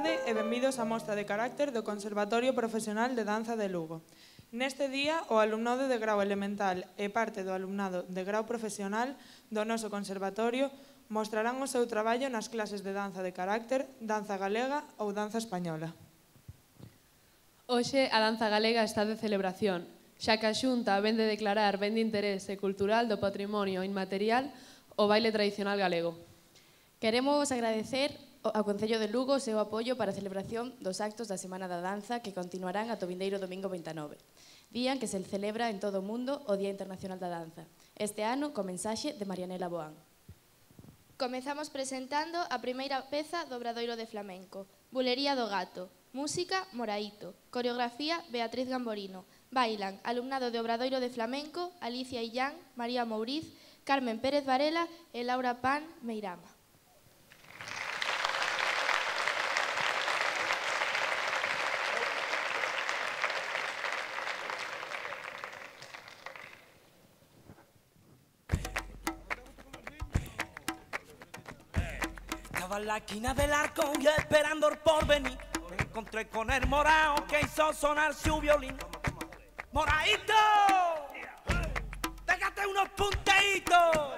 tarde e benvidos á mostra de carácter do Conservatorio Profesional de Danza de Lugo. Neste día, o alumnado de grau elemental e parte do alumnado de grau profesional do noso conservatorio mostrarán o seu traballo nas clases de danza de carácter, danza galega ou danza española. Hoxe a danza galega está de celebración, xa que a Xunta vén de declarar ben de interese cultural do patrimonio inmaterial o baile tradicional galego. Queremos agradecer ao Concello de Lugo o seu apoio para a celebración dos actos da Semana da Danza que continuarán ata o vindeiro domingo 29, día en que se celebra en todo o mundo o Día Internacional da Danza, este ano con mensaxe de Marianela Boán. Comezamos presentando a primeira peza do Obradoiro de Flamenco, Bulería do Gato, música Moraito, coreografía Beatriz Gamborino, bailan alumnado de Obradoiro de Flamenco, Alicia Illán, María Mouriz, Carmen Pérez Varela e Laura Pan Meirama. Estaba en la esquina del arco y esperando el porvenir. Me encontré con el morao que hizo sonar su violín. ¡Moraito! ¡Déjate unos punteitos!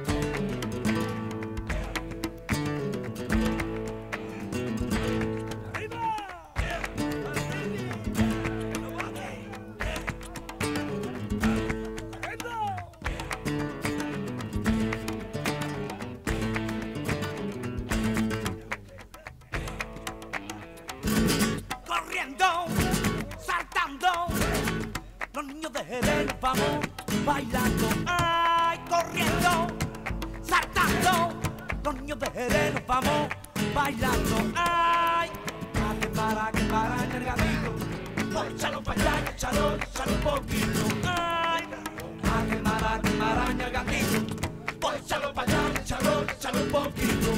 Saltando, los niños de Jerez vamos bailando, ay, corriendo, saltando, los niños de Jerez vamos bailando, ay, que para en el gatito, pues échalo para allá, échalo un poquito, ay, que para en el gatito, pues échalo para allá, échalo un poquito.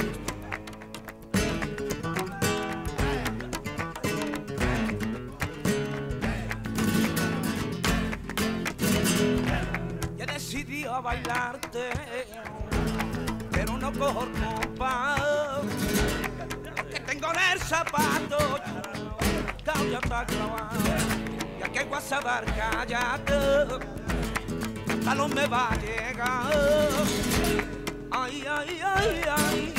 Decidí a bailarte, pero no por culpa, que tengo en el zapato, ya está clavado, ya que voy a saber cállate, hasta no me va a llegar, ay, ay, ay, ay,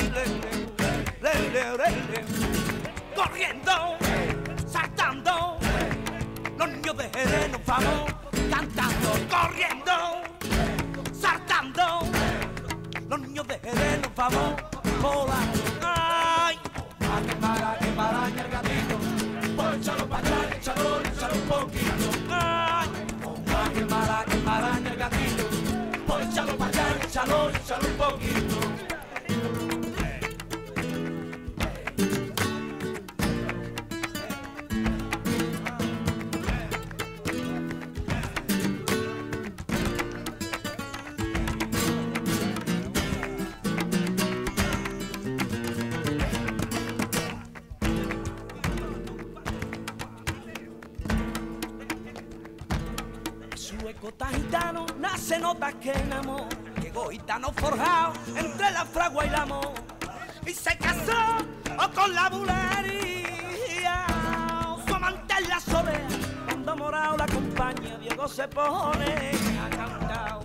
le, corriendo, saltando, los niños de Jerez nos vamos cantando, corriendo, saltando, los niños de Jerez nos vamos volando, ay, que para el gatito, pues échalo para allá, échalo un poquito, ay, que para el gatito, pues échalo para allá, échalo un poquito. Tan gitano nace nota que enamoró, llegó gitano forjado entre la fragua y el amor, y se casó con la bulería, su amante en la soledad, cuando morado la compañía, Diego se pone a cantar,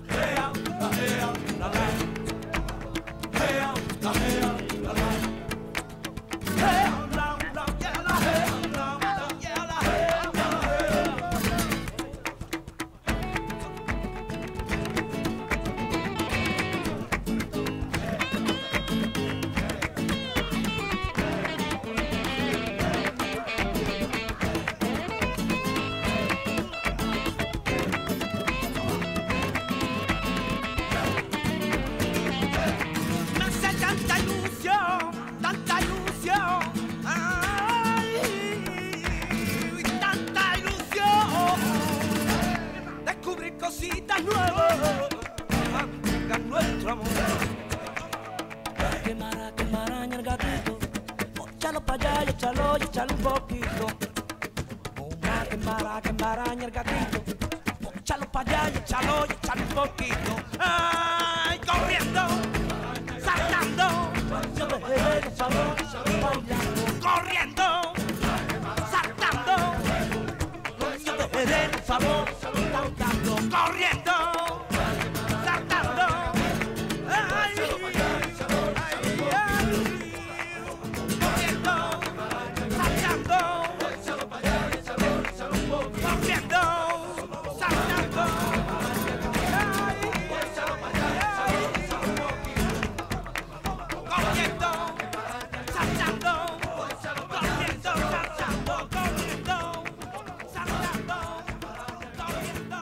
cositas nuevas, mantengan nuestro amor. Que maraña el gatito, échalo para allá y échalo un poquito. Que maraña el gatito, échalo para allá y échalo un poquito. Ay, corriendo, saltando, corriendo. corriendo, saltando, ay, corriendo, saltando, corriendo, saltando, corriendo, saltando, corriendo, saltando, corriendo, saltando, corriendo,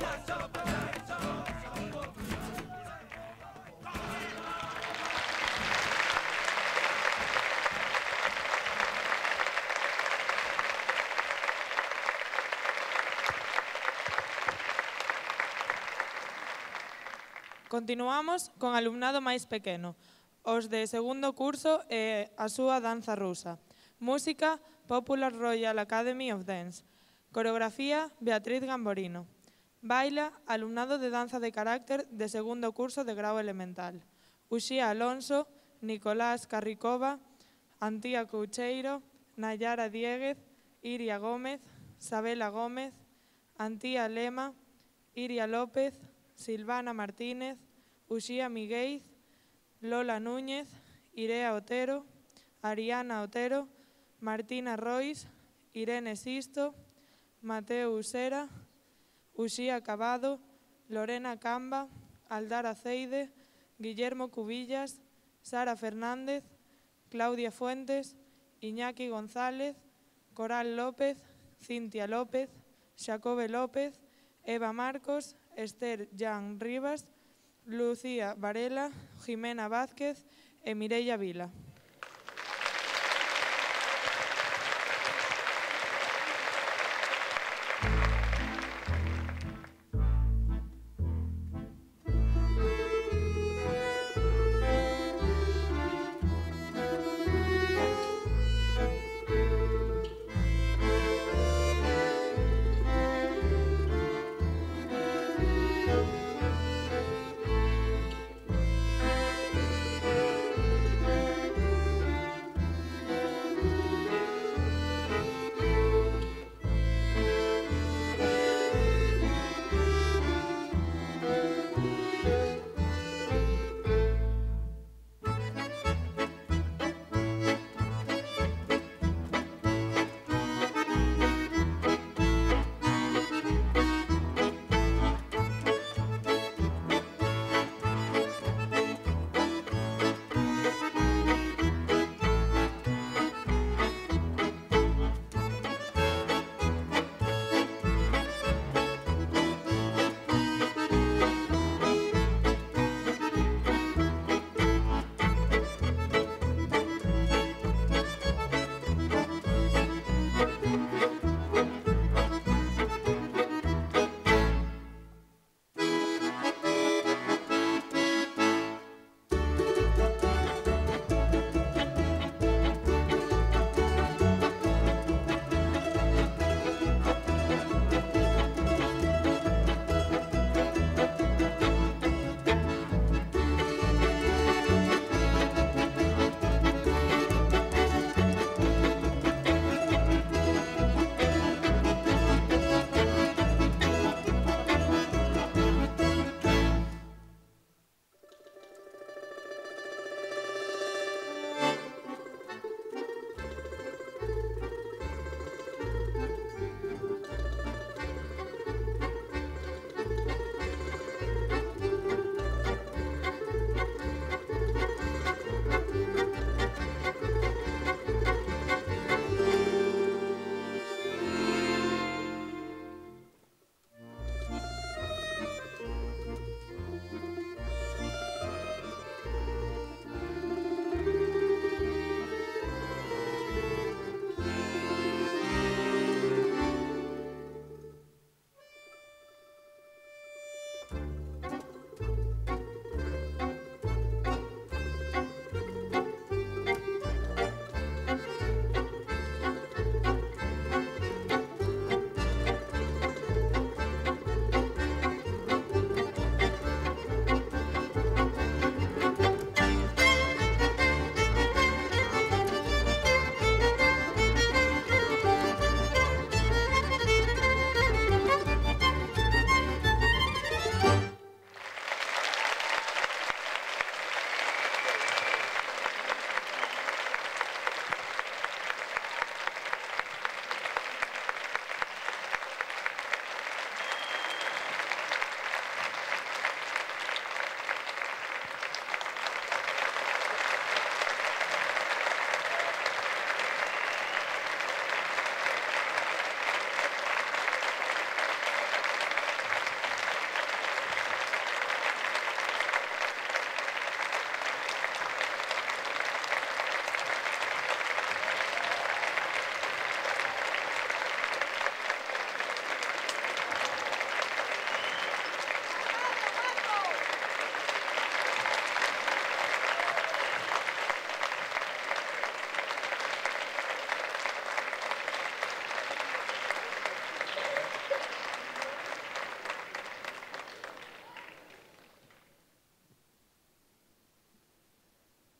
Continuamos con alumnado máis pequeno, os de segundo curso e a súa danza rusa. Música, Popular Royal Academy of Dance. Coreografía, Beatriz Gamborino. Baila, alumnado de danza de carácter de segundo curso de grau elemental. Uxía Alonso, Nicolás Carricova, Antía Coucheiro, Nayara Dieguez, Iria Gómez, Sabela Gómez, Antía Lema, Iria López, Silvana Martínez, Uxía Migueiz, Lola Núñez, Irea Otero, Ariana Otero, Martina Rois, Irene Sisto, Mateo Usera, Uxía Cabado, Lorena Camba, Aldara Ceide, Guillermo Cubillas, Sara Fernández, Claudia Fuentes, Iñaki González, Coral López, Cintia López, Xacobe López, Eva Marcos, Esther Jan Rivas, Lucía Varela, Jimena Vázquez e Mireia Vila.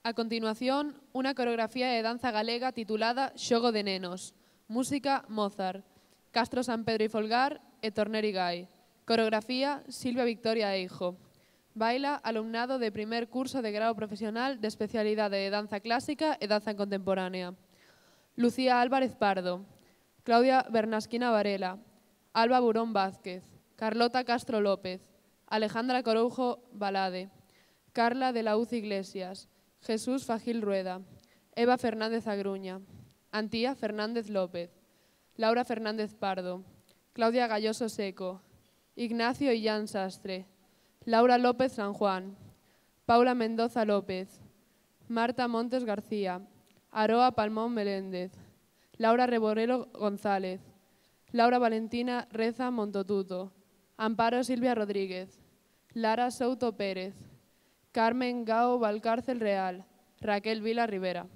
A continuación, unha coreografía de danza galega titulada Xogo de Nenos. Música, Mozart. Castro San Pedro y Folgar e Torneri Gai. Coreografía, Silvia Victoria Eijo. Baila alumnado de primer curso de grado profesional de especialidade de danza clásica e danza contemporánea. Lucía Álvarez Pardo. Claudia Bernasquina Varela. Alba Burón Vázquez. Carlota Castro López. Alejandra Coroujo Balade. Carla de la Uz Iglesias. Jesús Fagil Rueda. Eva Fernández Agruña. Antía Fernández López. Laura Fernández Pardo. Claudia Galloso Seco. Ignacio Illán Sastre. Laura López San Juan. Paula Mendoza López. Marta Montes García. Aroa Palmón Meléndez. Laura Reborelo González. Laura Valentina Reza Montotuto. Amparo Silvia Rodríguez. Lara Souto Pérez. Carmen Gao Valcárcel Real. Raquel Vila Rivera.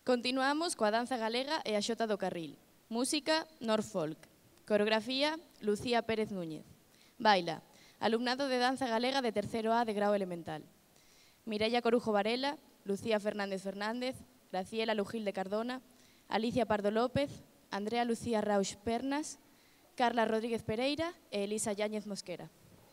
Continuamos coa danza galega e a xota do carril. Música, Norfolk. Coreografía, Lucía Pérez Núñez. Baila, alumnado de danza galega de terceiro A de grau elemental. Mireia Corujo Varela, Lucía Fernández Fernández, Graciela Lujil de Cardona, Alicia Pardo López, Andrea Lucía Rauch Pernas, Carla Rodríguez Pereira e Elisa Yáñez Mosquera.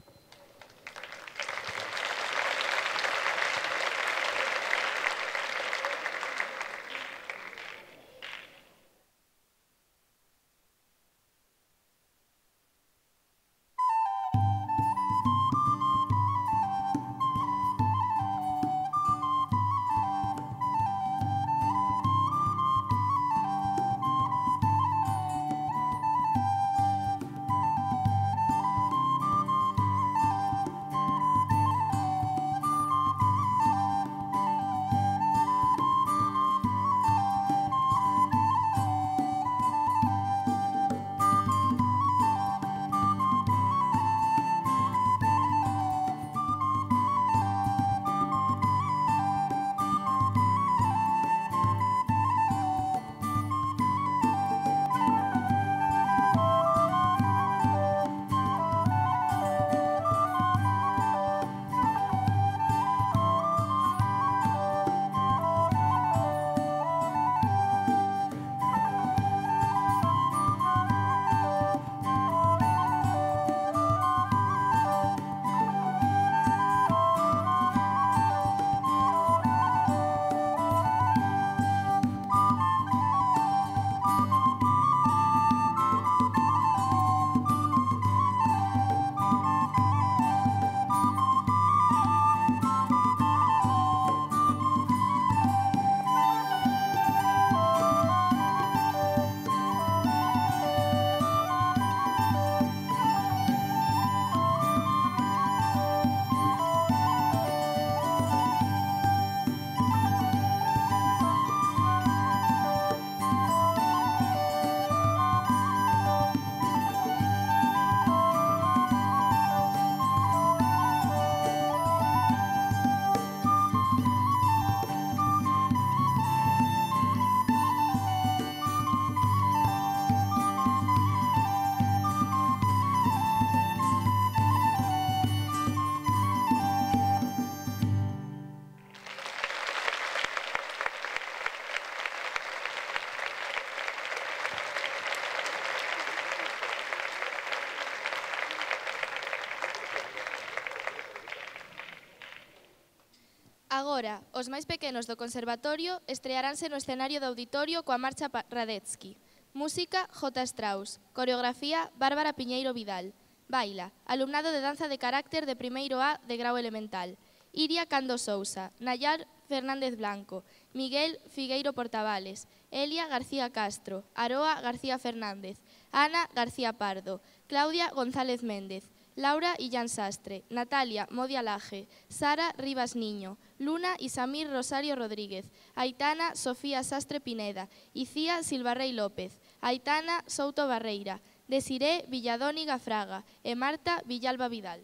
Agora, os máis pequenos do Conservatorio estrearánse no escenario do auditorio coa marcha Radetzky. Música, J. Strauss. Coreografía, Bárbara Piñeiro Vidal. Baila, alumnado de danza de carácter de primeiro A de grau elemental. Iria Cando Sousa, Nayar Fernández Blanco, Miguel Figueiro Portavales, Elia García Castro, Aroa García Fernández, Ana García Pardo, Claudia González Méndez, Laura Illán Sastre, Natalia Modia Laje, Sara Rivas Niño, Luna Isamir Rosario Rodríguez, Aitana Sofía Sastre Pineda, Icía Silvarrei López, Aitana Souto Barreira, Desiré Villadóniga Fraga e Marta Villalba Vidal.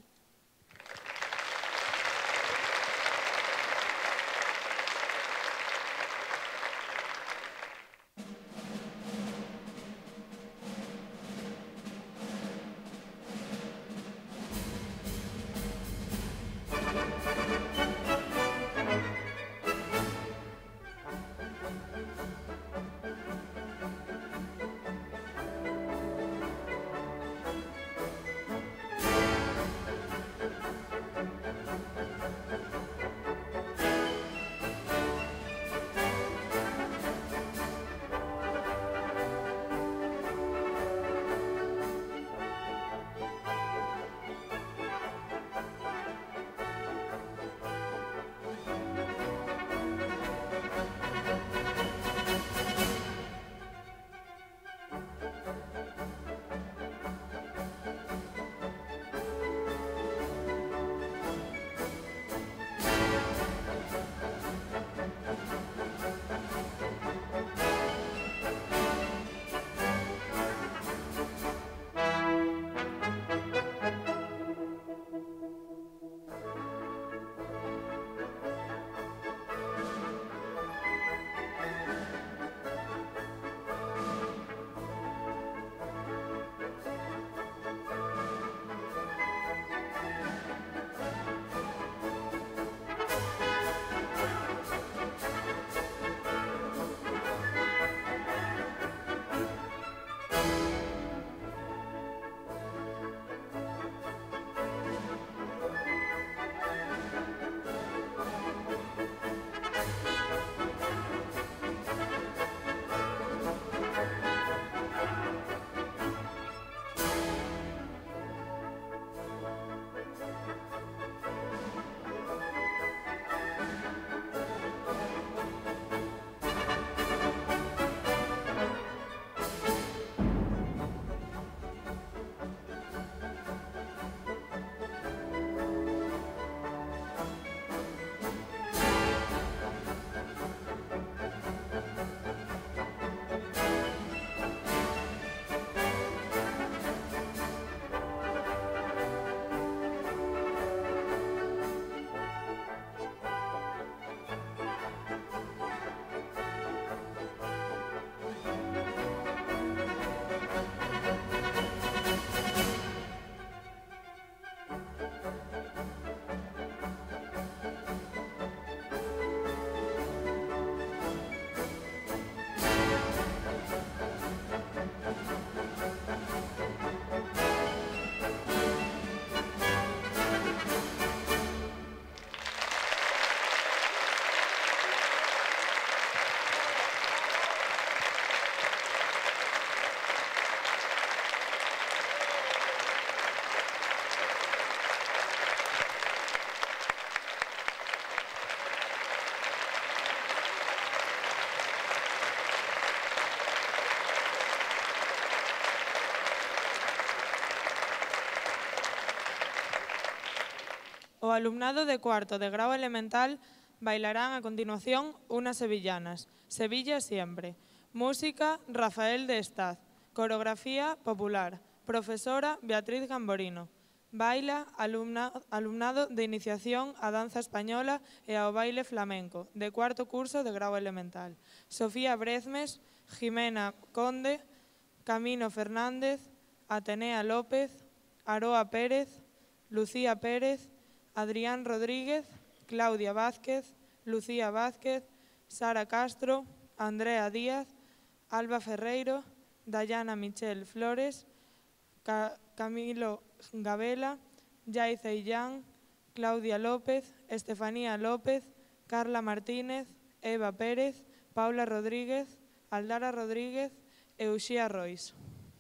o alumnado de cuarto de grado elemental bailarán a continuación unas sevillanas, Sevilla siempre. Música, Rafael de Estaz. Coreografía, popular. Profesora, Beatriz Gamborino. Baila, alumnado de iniciación a danza española e ao baile flamenco, de cuarto curso de grado elemental. Sofía Brezmes, Jimena Conde, Camino Fernández, Atenea López, Aroa Pérez, Lucía Pérez, Adrián Rodríguez, Claudia Vázquez, Lucía Vázquez, Sara Castro, Andrea Díaz, Alba Ferreiro, Dayana Michel Flores, Camilo Gabela, Yaiza Illán, Claudia López, Estefanía López, Carla Martínez, Eva Pérez, Paula Rodríguez, Aldara Rodríguez e Uxía Rois.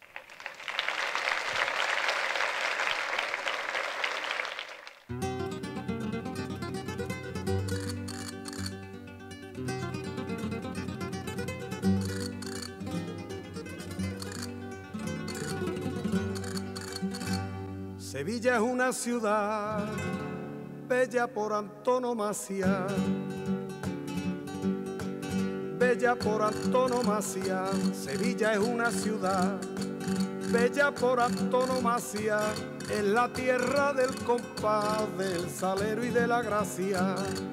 Sevilla es una ciudad bella por antonomasia, bella por antonomasia. Sevilla es una ciudad bella por antonomasia, es la tierra del compás, del salero y de la gracia,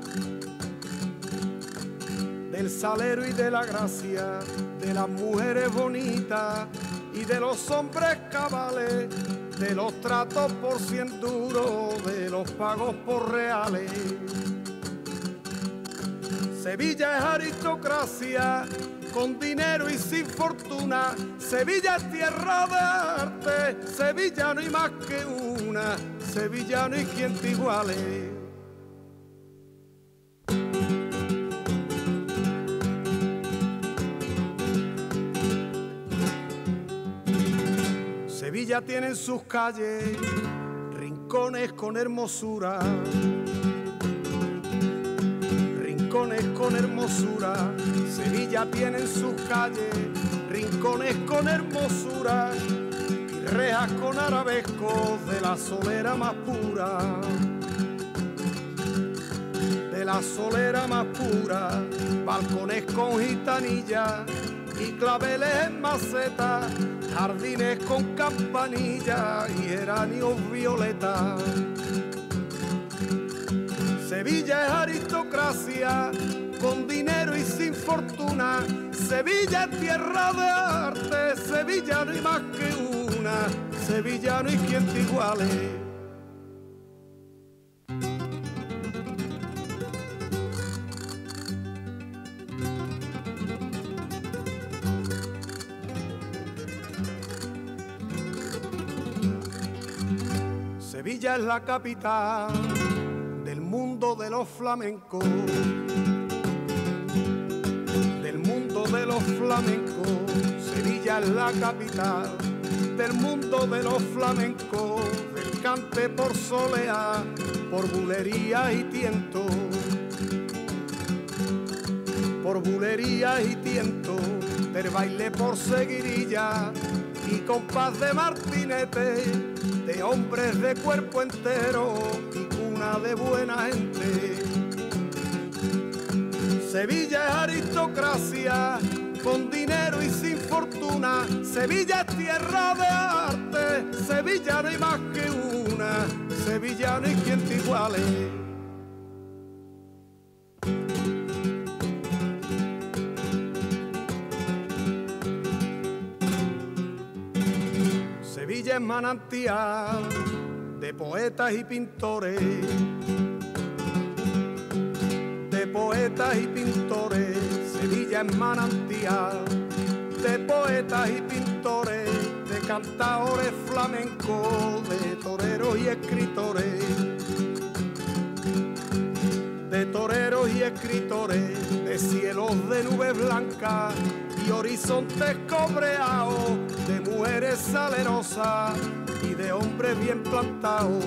del salero y de la gracia, de las mujeres bonitas y de los hombres cabales, de los tratos por 100 duros, de los pagos por reales. Sevilla es aristocracia, con dinero y sin fortuna. Sevilla es tierra de arte, Sevilla no hay más que una, Sevilla no hay quien te iguale. Sevilla tiene en sus calles rincones con hermosura, rincones con hermosura. Sevilla tiene en sus calles rincones con hermosura y rejas con arabescos de la solera más pura, de la solera más pura. Balcones con gitanillas y claveles en maceta, jardines con campanillas y geranios violetas. Sevilla es aristocracia, con dinero y sin fortuna. Sevilla es tierra de arte, Sevilla no hay más que una, Sevilla no hay quien te iguale. Sevilla es la capital del mundo de los flamencos, del mundo de los flamencos. Sevilla es la capital del mundo de los flamencos, del cante por soleá, por bulería y tiento, por bulería y tiento, del baile por seguirilla y compás de martinete, de hombres de cuerpo entero y cuna de buena gente. Sevilla es aristocracia, con dinero y sin fortuna. Sevilla es tierra de arte, Sevilla no hay más que una, Sevilla no hay quien te iguale. Sevilla es manantial de poetas y pintores, de poetas y pintores. Sevilla es manantial de poetas y pintores, de cantadores flamencos, de toreros y escritores, de toreros y escritores, de cielos de nubes blancas y horizontes cobreados, de mujeres salerosas y de hombres bien plantados.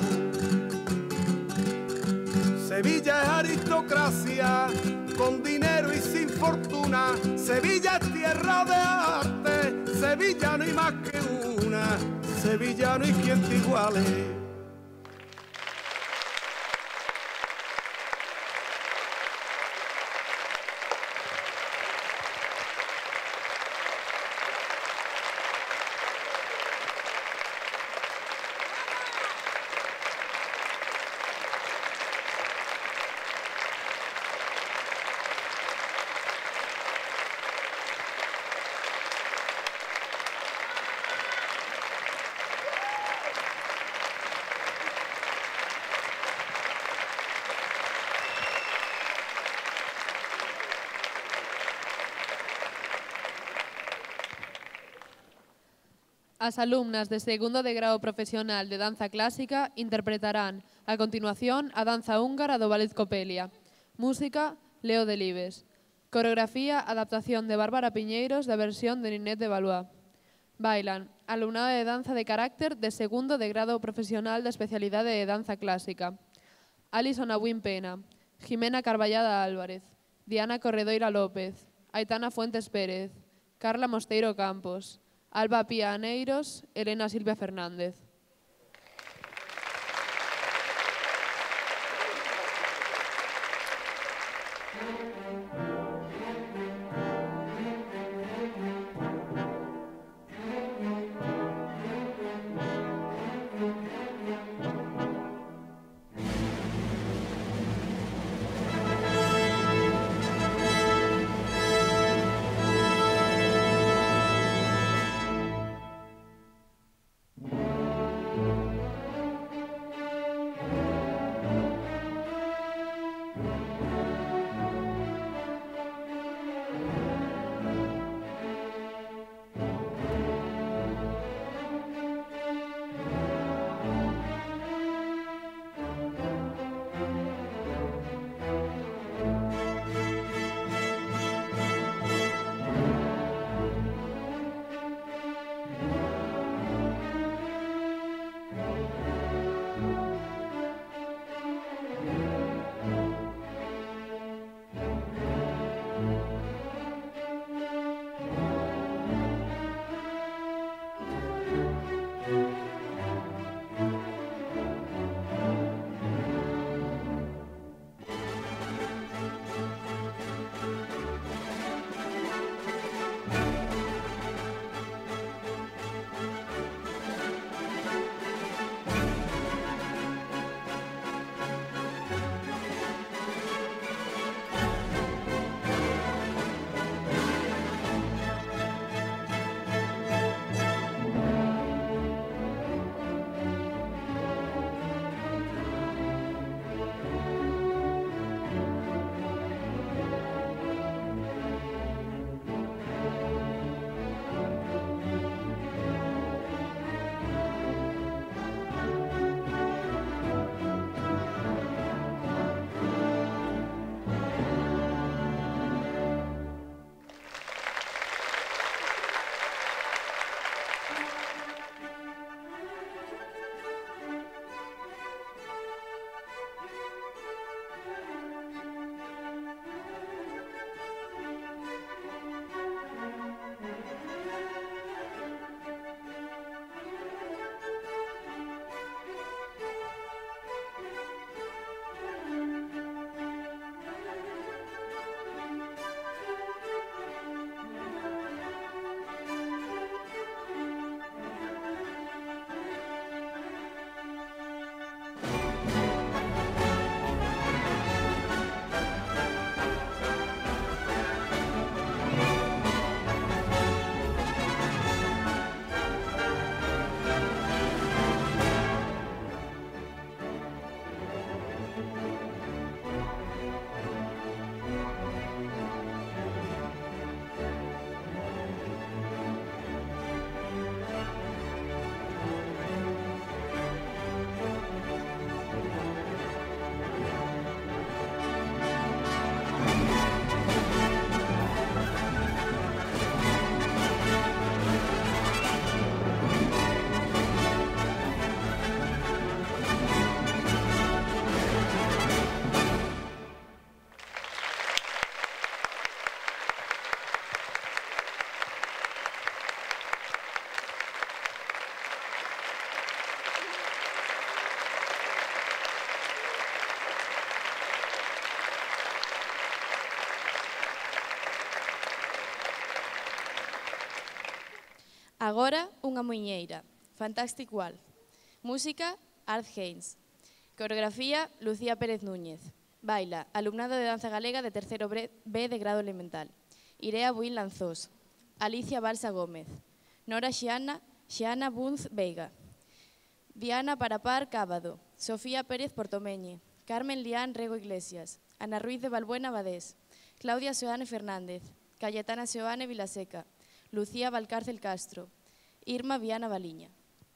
Sevilla es aristocracia, con dinero y sin fortuna. Sevilla es tierra de arte, Sevilla no hay más que una, Sevilla no hay quien te iguale. As alumnas de segundo de grado profesional de danza clásica interpretarán a continuación a danza húngara do Ballet Copelia. Música, Leo Delibes. Coreografía, adaptación de Bárbara Piñeiros da versión de Ninette de Valois. Bailan, alumnado de danza de carácter de segundo de grado profesional da especialidade de danza clásica. Alison Abuín Pena, Jimena Carballada Álvarez, Diana Corredoira López, Aitana Fuentes Pérez, Carla Mosteiro Campos, Alba Pía Aneiros, Elena Silvia Fernández. Agora, unha muiñeira, Fantastic Wall. Música, Art Haynes. Coreografía, Lucía Pérez Núñez. Baila, alumnado de danza galega de terceiro B de grado elemental. Irea Buín Lanzós. Alicia Balsa Gómez. Nora Xiana Bunz Veiga. Diana Parapar Cábado. Sofía Pérez Portomeñe. Carmen Lián Rego Iglesias. Ana Ruiz de Balbuena Badés. Claudia Seoane Fernández. Cayetana Seoane Vilaseca. Lucía Valcárcel Castro. Irma Viana Baliña.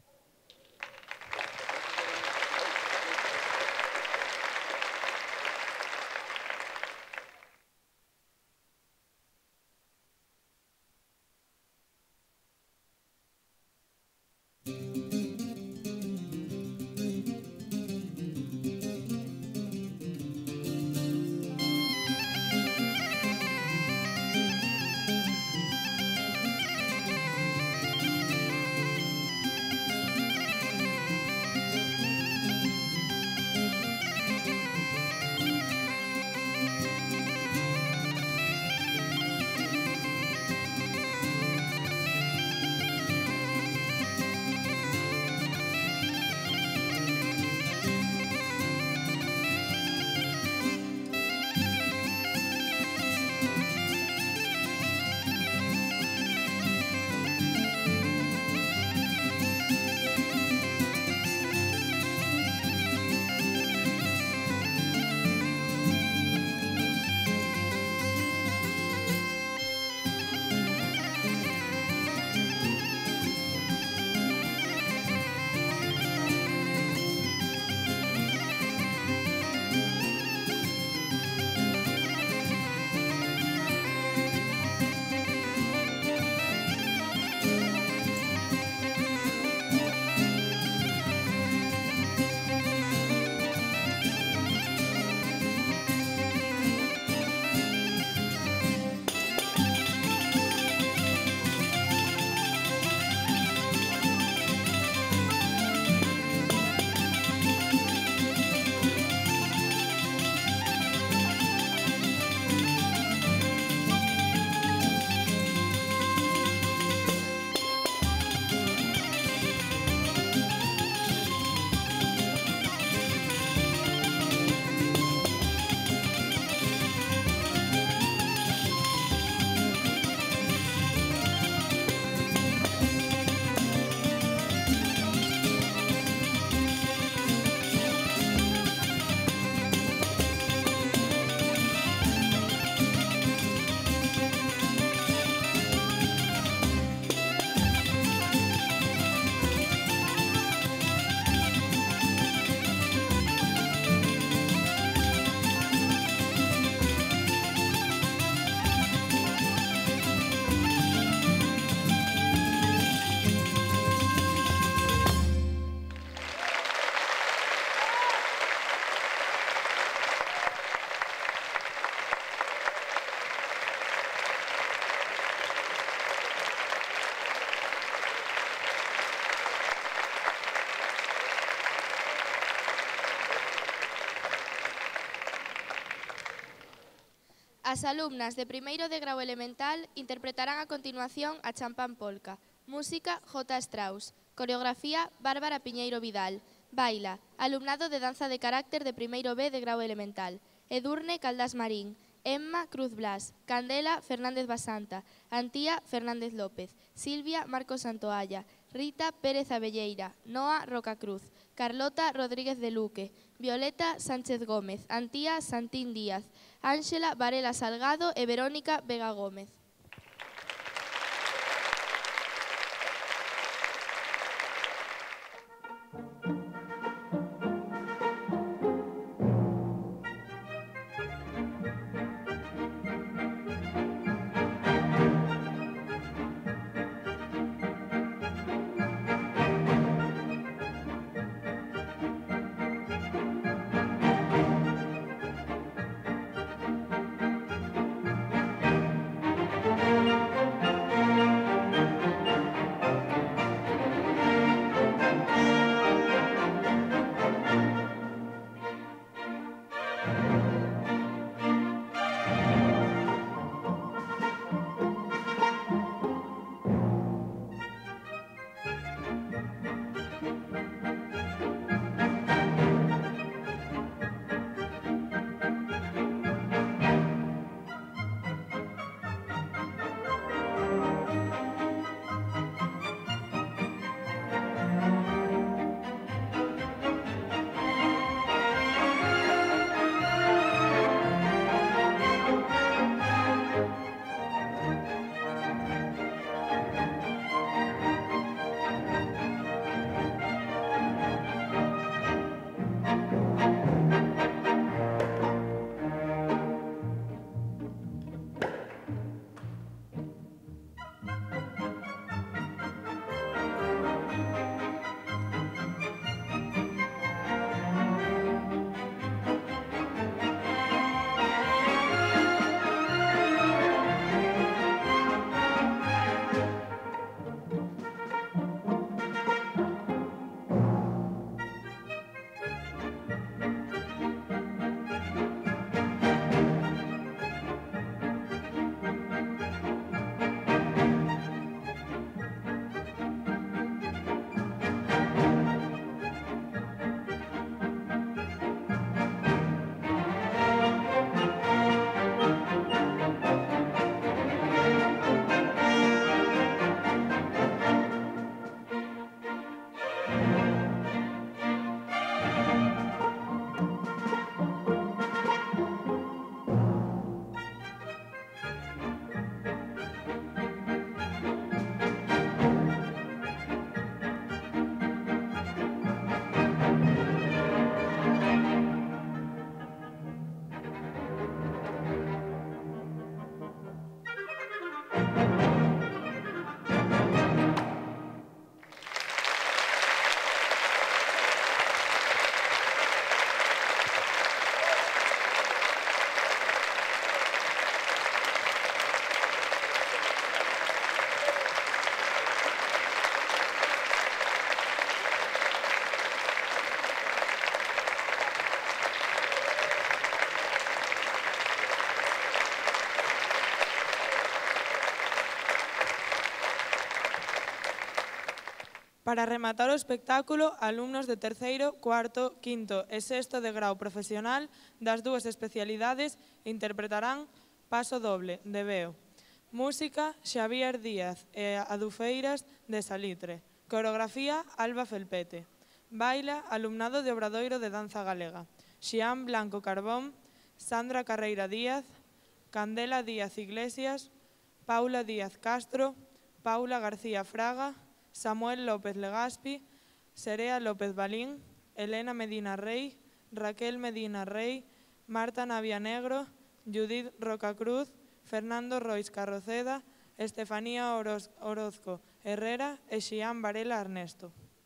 As alumnas de primeiro de grau elemental interpretarán a continuación a Champán Polka. Música, J. Strauss. Coreografía, Bárbara Piñeiro Vidal. Baila, alumnado de danza de carácter de primeiro B de grau elemental. Edurne Caldás Marín. Emma Cruz Blas. Candela Fernández Basanta. Antía Fernández López. Silvia Marcos Santoalla. Rita Pérez Abelleira. Noa Roca Cruz. Carlota Rodríguez de Luque. Violeta Sánchez Gómez. Antía Santín Díaz. Ángela Varela Salgado e Verónica Vega Gómez. Para rematar o espectáculo, alumnos de terceiro, cuarto, quinto e sexto de grau profesional das dúas especialidades interpretarán Paso Doble, de Veo. Música, Xavier Díaz e Adufeiras, de Salitre. Coreografía, Alba Felpete. Baila, alumnado de Obradoiro de Danza Galega. Xián Blanco Carbón, Sandra Carreira Díaz, Candela Díaz Iglesias, Paula Díaz Castro, Paula García Fraga, Samuel López Legaspi, Serea López Balín, Elena Medina Rey, Raquel Medina Rey, Marta Navia Negro, Judith Rocacruz, Fernando Rois Carroceda, Estefanía Orozco Herrera e Xián Varela Ernesto.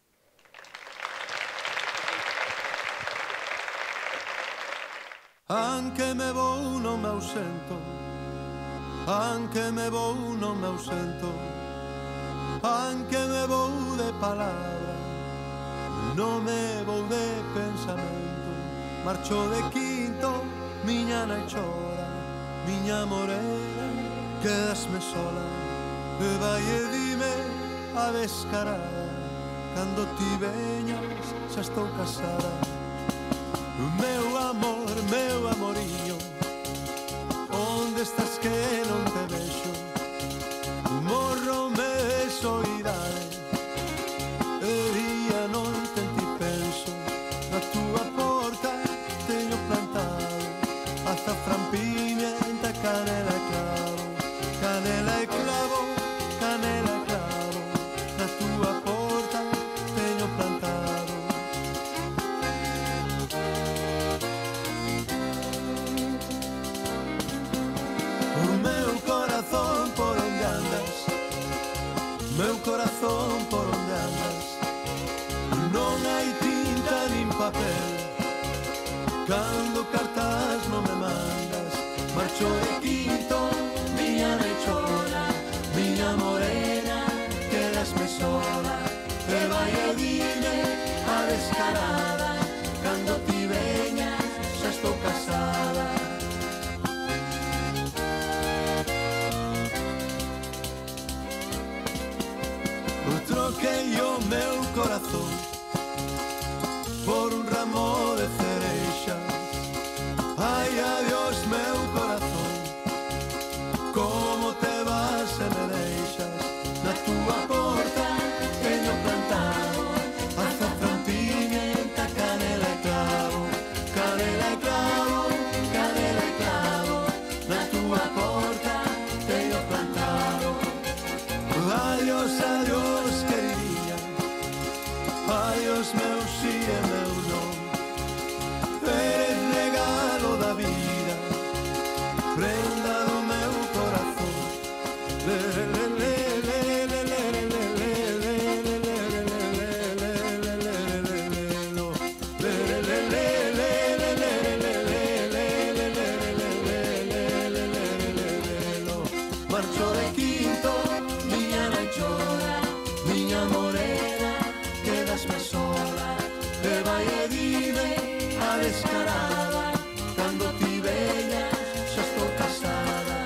Anche me vou non me ausento, anche me vou non me ausento, anche me vou de palabra, non me vou de pensamento. Marcho de quinto, miña nai chora, miña morena, quedasme sola. E vai e dime a descarada, cando ti veñas xa estou casada. Meu amor, meu amoriño, onde estás que non te vexo? Morro me de soidade, e día non te ti penso. Na túa porta teño plantado azafrán, pimienta, canela e clavo, canela e clavo, canela e clavo. Na túa porta teño plantado. Corazón, por onde andas? Meu corazón, por onde andas? Non hai tinta nin papel, cando cartas non me mandas. Marcho de quinto, miña nai chora, miña morena, quedasme sola. E vai e dime a descarada, cando ti veñas xa estou casada. Troquei o meu corazón por un ramo de cereixas. Ai, adiós, meu corazón, como te vas e me deixas. Na túa porta teño plantado azafrán, pimienta, canela e clavo, canela e clavo, canela e clavo. Na túa porta teño plantado. Adiós, adiós, queridinha, adiós, meu si e meu non. Eres regalo da vida, prenda do meu corazón. Marcho de quinto, miña nai chora, miña morena, quedasme sola. E vai e dime a descarada, cando ti veñas xa estou casada.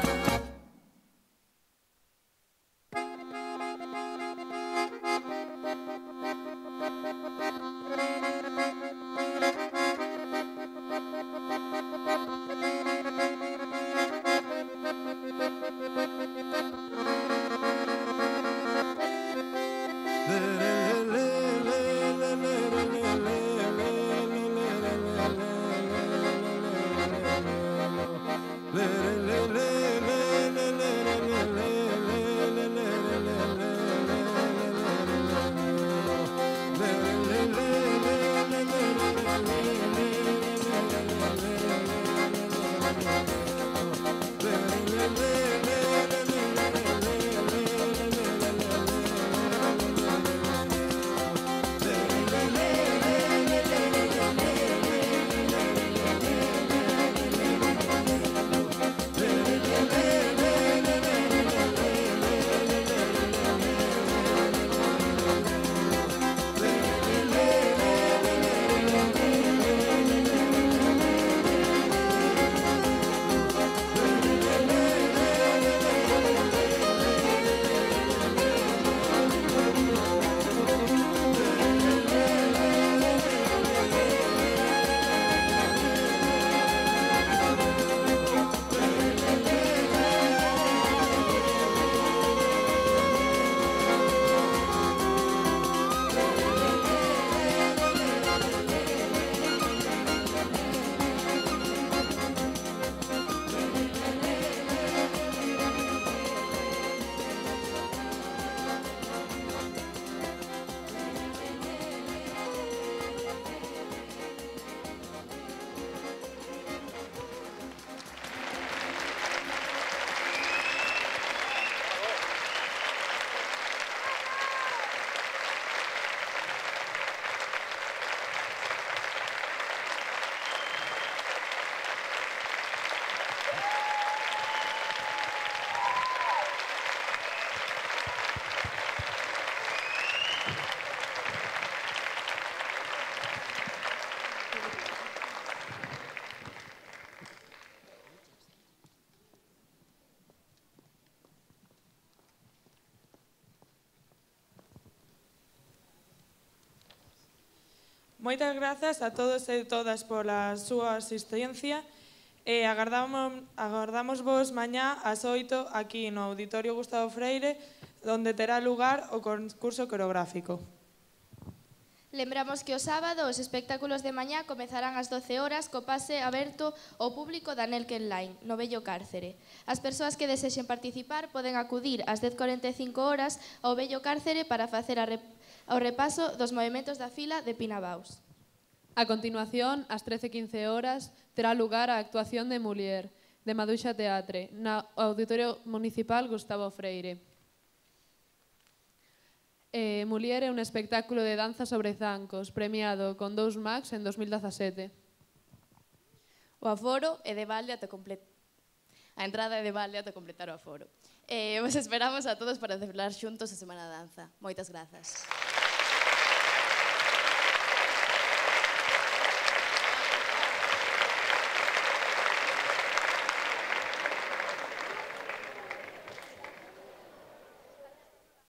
Moitas grazas a todos e todas pola súa asistencia e agardamos vos mañá ás 8 aquí no Auditorio Gustavo Freire, onde terá lugar o concurso coreográfico. Lembramos que o sábado os espectáculos de mañá comezarán ás 12 horas co pase aberto ao público da Nelken Line, no Vello Cárcere. As persoas que desexen participar poden acudir ás 10:45 horas ao Vello Cárcere para facer o repaso dos movementos da fila de Pinabaus. A continuación, ás 13:15 horas, terá lugar a actuación de Mulier, de Maduixa Teatre, no Auditorio Municipal Gustavo Freire. Mulier é un espectáculo de danza sobre zancos, premiado con 2 Max en 2017. O aforo é de balde ata completar. A entrada é de balde ata completar o aforo. Vos esperamos a todos para celebrar xuntos a Semana da Danza. Moitas grazas.